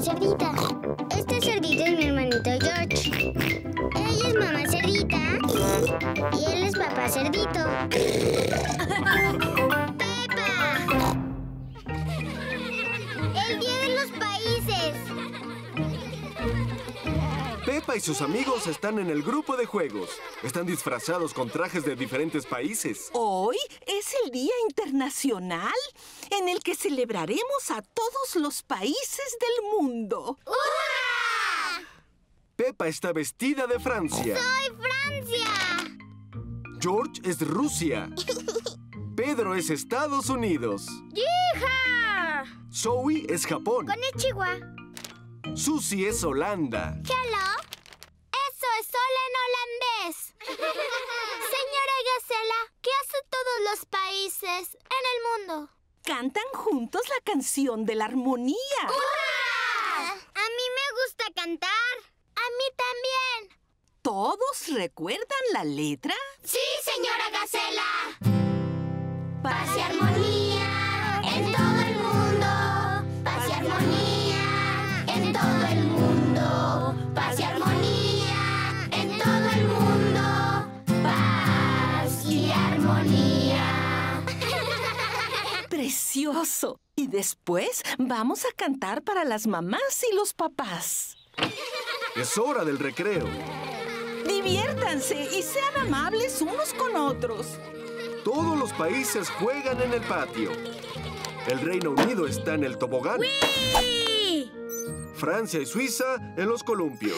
Cerdita. Este cerdito es mi hermanito George. Ella es mamá cerdita y él es papá cerdito. ¡Pepa! ¡El Día de los Países! Pepa y sus amigos están en el grupo de juegos. Están disfrazados con trajes de diferentes países. Hoy es el Día Internacional en el que celebraremos a todos los países del mundo. ¡Hurra! Pepa está vestida de Francia. ¡Soy Francia! George es Rusia. Pedro es Estados Unidos. ¡Hija! Zoe es Japón. Konnichiwa. Susie es Holanda. Hello. Eso es hola en holandés. Señora Gacela, ¿qué hace todos los países en el mundo? Cantan juntos la canción de la armonía. ¡Hurra! A mí me gusta cantar. A mí también. ¿Todos recuerdan la letra? Sí, señora Gacela. Paz y armonía en todo el mundo. Paz y armonía en todo el mundo. Paz y armonía en todo el mundo. Paz y armonía. ¡Precioso! Y después vamos a cantar para las mamás y los papás. Es hora del recreo. Diviértanse y sean amables unos con otros. Todos los países juegan en el patio. El Reino Unido está en el tobogán. ¡Sí! Francia y Suiza en los columpios.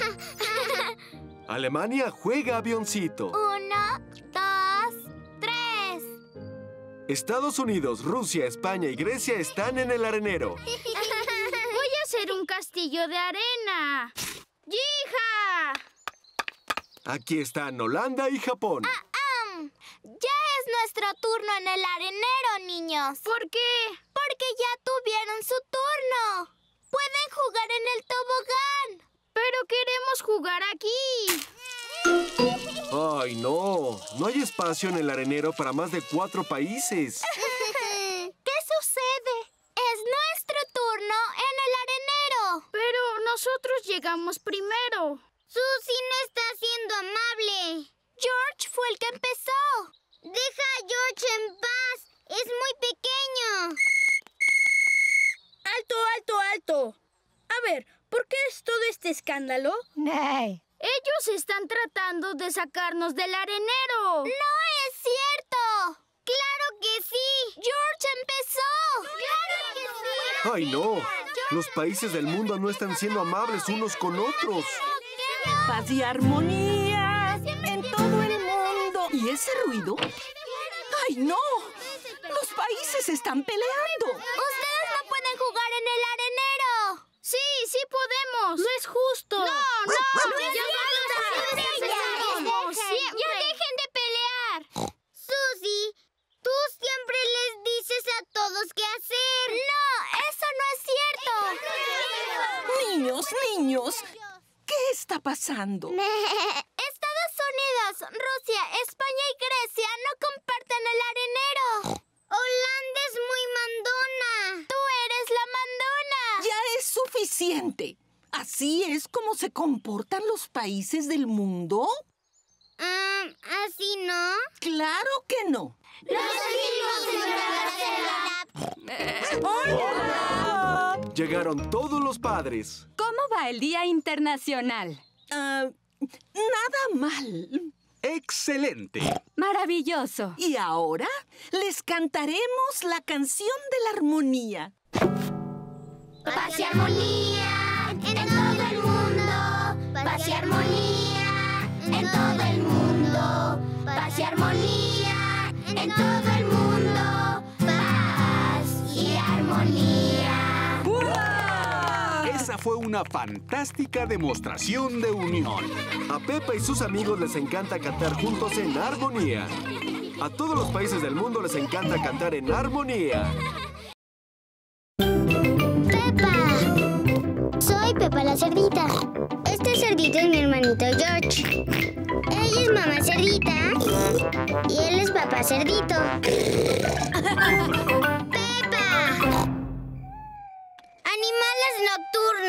Alemania juega avioncito. 1, 2, 3. Estados Unidos, Rusia, España y Grecia están en el arenero. Voy a hacer un castillo de arena. ¡Yija! Aquí están Holanda y Japón. Ya es nuestro turno en el arenero, niños. ¿Por qué? Porque ya tuvieron su turno. Pueden jugar en el tobogán. Pero queremos jugar aquí. ¡Ay, no! No hay espacio en el arenero para más de 4 países. ¿Qué sucede? Es nuestro turno en el arenero. Pero nosotros llegamos primero. Susie no está siendo amable. George fue el que empezó. Deja a George en paz. Es muy pequeño. ¡Alto, alto, alto! A ver, ¿por qué es todo este escándalo? Ellos están tratando de sacarnos del arenero. ¡No es cierto! ¡Claro que sí! ¡George empezó! ¡Claro que sí! ¡Ay, no! Los países del mundo no están siendo amables unos con otros. Paz y armonía en todo el mundo. ¿Y ese ruido? ¡Ay, no! ¡Los países están peleando! ¡Ustedes no pueden jugar en el arenero! Sí, sí podemos. No es justo. No. ¡Ya dejen de pelear! Susie, tú siempre les dices a todos qué hacer. No, eso no es cierto. Niños, ¿qué está pasando? Estados Unidos, Rusia, España y Grecia no comparten el arenero. Holanda es muy mandona. Tú eres la mandona. Ya es suficiente. ¿Así es como se comportan los países del mundo? ¿Así no? ¡Claro que no! ¡Hola! Llegaron todos los padres. ¿Cómo va el Día Internacional? Nada mal. ¡Excelente! Maravilloso. Y ahora les cantaremos la canción de la armonía. Paz y armonía en todo el mundo. Paz y armonía en todo el mundo. Paz y armonía en todo el mundo. Paz y armonía. Esa fue una fantástica demostración de unión. A Pepa y sus amigos les encanta cantar juntos en armonía. A todos los países del mundo les encanta cantar en armonía. ¡Pepa! Soy Pepa la cerdita. Este cerdito es mi hermanito George. Ella es mamá cerdita y él es papá cerdito. ¡Pepa! ¡Animales nocturnos!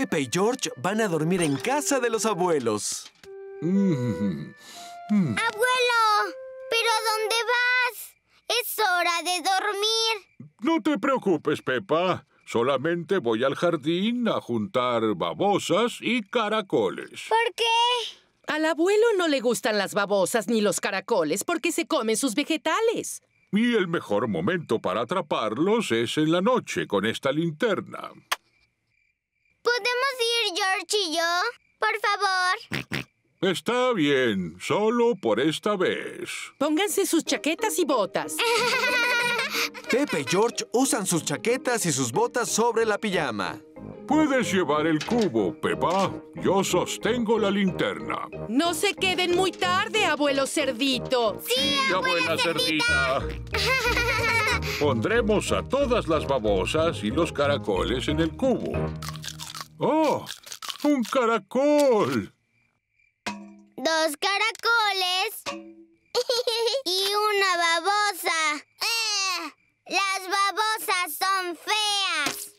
Pepe y George van a dormir en casa de los abuelos. Abuelo, ¿pero a dónde vas? Es hora de dormir. No te preocupes, Pepa. Solamente voy al jardín a juntar babosas y caracoles. ¿Por qué? Al abuelo no le gustan las babosas ni los caracoles porque se comen sus vegetales. Y el mejor momento para atraparlos es en la noche con esta linterna. ¿Podemos ir George y yo? Por favor. Está bien, solo por esta vez. Pónganse sus chaquetas y botas. Pepe y George usan sus chaquetas y sus botas sobre la pijama. Puedes llevar el cubo, Pepa. Yo sostengo la linterna. No se queden muy tarde, abuelo cerdito. ¡Sí, ¡Abuela cerdita! Pondremos a todas las babosas y los caracoles en el cubo. ¡Oh! ¡Un caracol! 2 caracoles y una babosa. Las babosas son feas.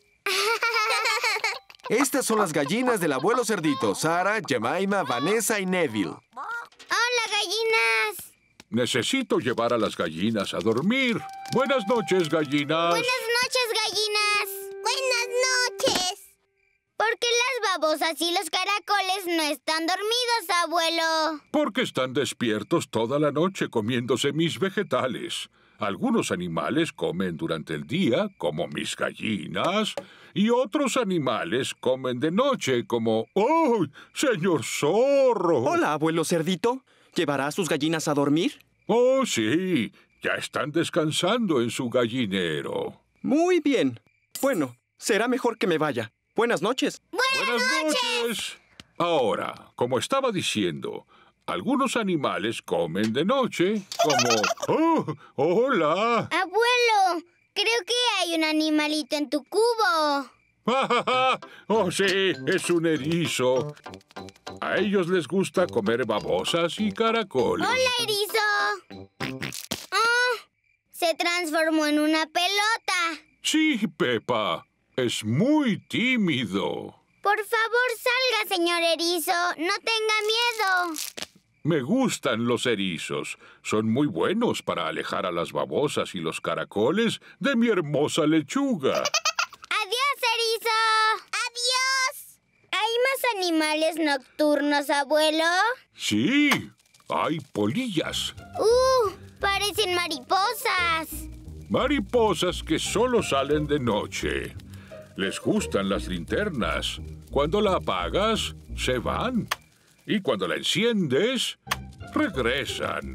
Estas son las gallinas del abuelo cerdito. Sara, Jemima, Vanessa y Neville. ¡Hola, gallinas! Necesito llevar a las gallinas a dormir. Buenas noches, gallinas. Buenas noches, gallinas. Buenas noches. ¿Por qué las babosas y los caracoles no están dormidos, abuelo? Porque están despiertos toda la noche comiéndose mis vegetales. Algunos animales comen durante el día, como mis gallinas, y otros animales comen de noche, como... ¡Oh, señor zorro! Hola, abuelo cerdito. ¿Llevará a sus gallinas a dormir? Oh, sí. Ya están descansando en su gallinero. Muy bien. Bueno, será mejor que me vaya. Buenas noches. ¡Buenas noches! Ahora, como estaba diciendo, algunos animales comen de noche, como... ¡Oh, hola! Abuelo, creo que hay un animalito en tu cubo. ¡Oh, sí! Es un erizo. A ellos les gusta comer babosas y caracoles. ¡Hola, erizo! ¡Oh! Se transformó en una pelota. Sí, Pepa. Es muy tímido. Por favor, salga, señor erizo. No tenga miedo. Me gustan los erizos. Son muy buenos para alejar a las babosas y los caracoles de mi hermosa lechuga. ¡Adiós, erizo! ¡Adiós! ¿Hay más animales nocturnos, abuelo? Sí, hay polillas. Parecen mariposas. Mariposas que solo salen de noche. Les gustan las linternas. Cuando la apagas, se van. Y cuando la enciendes, regresan.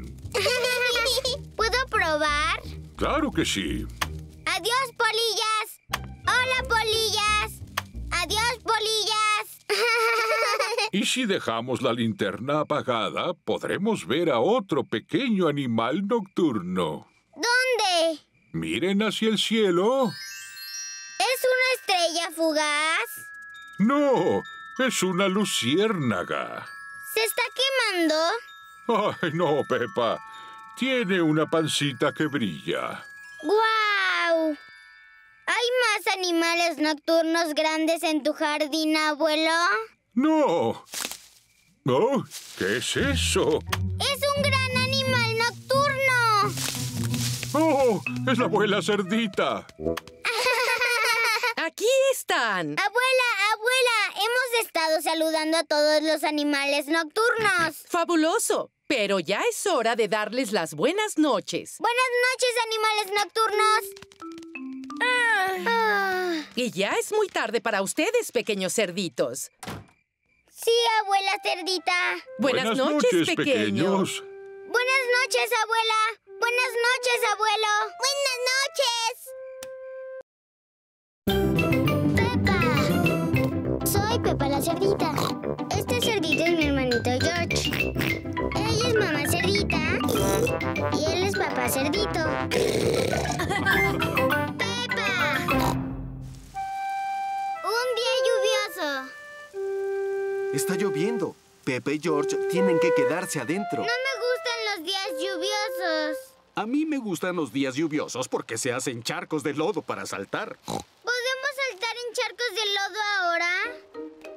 ¿Puedo probar? Claro que sí. ¡Adiós, polillas! ¡Hola, polillas! ¡Adiós, polillas! Y si dejamos la linterna apagada, podremos ver a otro pequeño animal nocturno. ¿Dónde? Miren hacia el cielo. ¿Es una estrella fugaz? No, es una luciérnaga. ¿Se está quemando? Ay, no, Pepa. Tiene una pancita que brilla. ¡Guau! ¿Hay más animales nocturnos grandes en tu jardín, abuelo? ¡No! Oh, ¿qué es eso? ¡Es un gran animal nocturno! ¡Oh! ¡Es la abuela cerdita! ¡Aquí están! Abuela, hemos estado saludando a todos los animales nocturnos. ¡Fabuloso! Pero ya es hora de darles las buenas noches. Buenas noches, animales nocturnos. Y ya es muy tarde para ustedes, pequeños cerditos. Sí, abuela cerdita. Buenas noches, pequeños. Buenas noches, abuela. Buenas noches, abuelo. Buenas noches. Pepa. Soy Pepa la cerdita. Este cerdito es mi hermanito George. Ella es mamá cerdita y él es papá cerdito. ¡Pepa! Un día lluvioso. Está lloviendo. Pepe y George tienen que quedarse adentro. No me gustan los días lluviosos. A mí me gustan los días lluviosos porque se hacen charcos de lodo para saltar. ¿Podemos saltar en charcos de lodo ahora?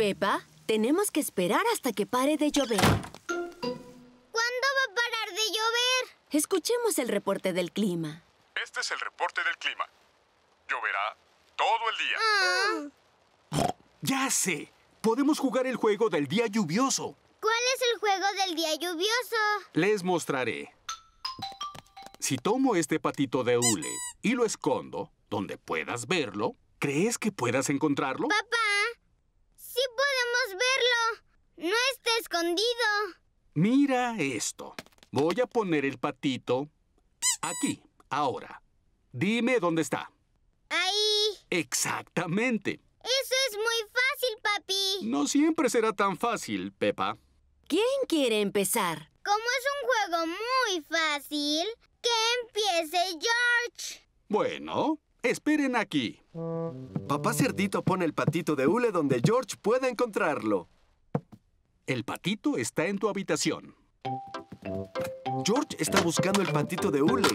Peppa, tenemos que esperar hasta que pare de llover. ¿Cuándo va a parar de llover? Escuchemos el reporte del clima. Este es el reporte del clima. Lloverá todo el día. Ya sé. Podemos jugar el juego del día lluvioso. ¿Cuál es el juego del día lluvioso? Les mostraré. Si tomo este patito de hule y lo escondo donde puedas verlo, ¿crees que puedas encontrarlo? Papá, sí podemos verlo. No está escondido. Mira esto. Voy a poner el patito aquí, ahora. Dime dónde está. Ahí. Exactamente. Eso es muy fácil, papi. No siempre será tan fácil, Peppa. ¿Quién quiere empezar? Como es un juego muy fácil, que empiece George. Bueno, esperen aquí. Papá Cerdito pone el patito de hule donde George pueda encontrarlo. El patito está en tu habitación. George está buscando el patito de hule.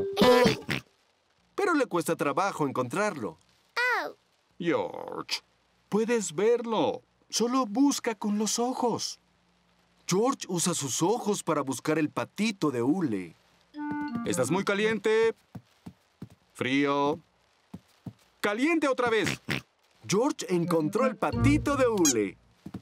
Pero le cuesta trabajo encontrarlo. George, puedes verlo. Solo busca con los ojos. George usa sus ojos para buscar el patito de hule. ¿Estás muy caliente? Frío. ¡Caliente otra vez! George encontró el patito de hule.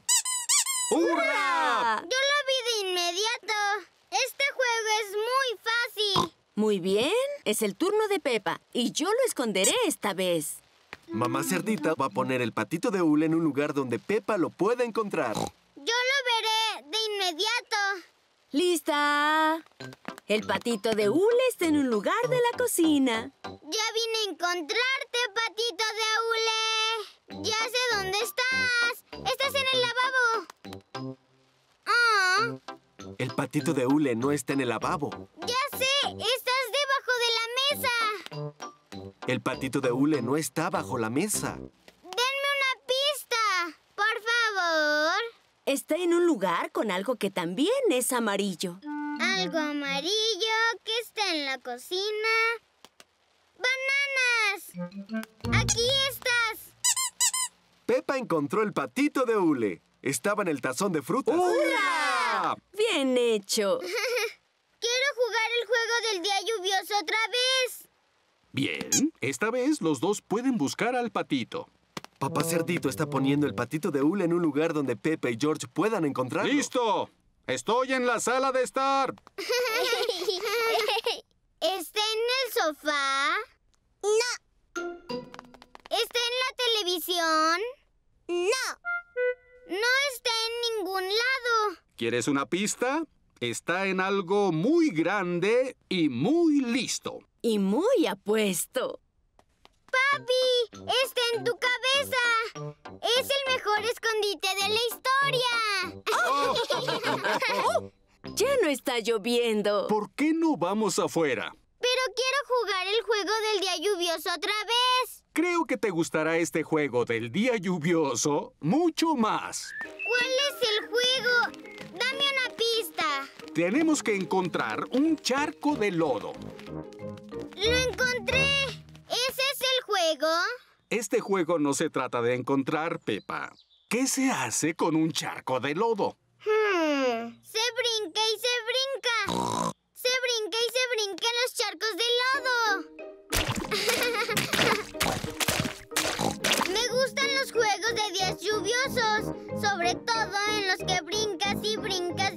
¡Hurra! Yo lo vi de inmediato. Este juego es muy fácil. Muy bien, es el turno de Peppa y yo lo esconderé esta vez. Mamá Cerdita va a poner el patito de hule en un lugar donde Peppa lo pueda encontrar. Yo lo veré de inmediato. ¡Lista! El patito de hule está en un lugar de la cocina. Ya vine a encontrarte, patito de hule. Ya sé dónde estás. Estás en el lavabo. El patito de hule no está en el lavabo. Ya sé, estás debajo de la mesa. El patito de hule no está bajo la mesa. Denme una pista, por favor. Está en un lugar con algo que también es amarillo. Algo amarillo que está en la cocina. ¡Bananas! ¡Aquí estás! Peppa encontró el patito de hule. Estaba en el tazón de frutas. ¡Hurra! ¡Bien hecho! Quiero jugar el juego del día lluvioso otra vez. Bien, esta vez los dos pueden buscar al patito. Papá Cerdito está poniendo el patito de hule en un lugar donde Peppa y George puedan encontrarlo. ¡Listo! ¡Estoy en la sala de estar! ¿Está en el sofá? No. ¿Está en la televisión? No. No está en ningún lado. ¿Quieres una pista? Está en algo muy grande y muy listo. Y muy apuesto. ¡Papi! ¡Está en tu cabeza! ¡Es el mejor escondite de la historia! Ya no está lloviendo. ¿Por qué no vamos afuera? Pero quiero jugar el juego del día lluvioso otra vez. Creo que te gustará este juego del día lluvioso mucho más. ¿Cuál es el juego? Dame una pista. Tenemos que encontrar un charco de lodo. ¡Lo encontré! ¿Ese es el juego? Este juego no se trata de encontrar, Peppa. ¿Qué se hace con un charco de lodo? Se brinca y se brinca. Se brinca y se brinca en los charcos de lodo. Me gustan los juegos de días lluviosos, sobre todo en los que brincas y brincas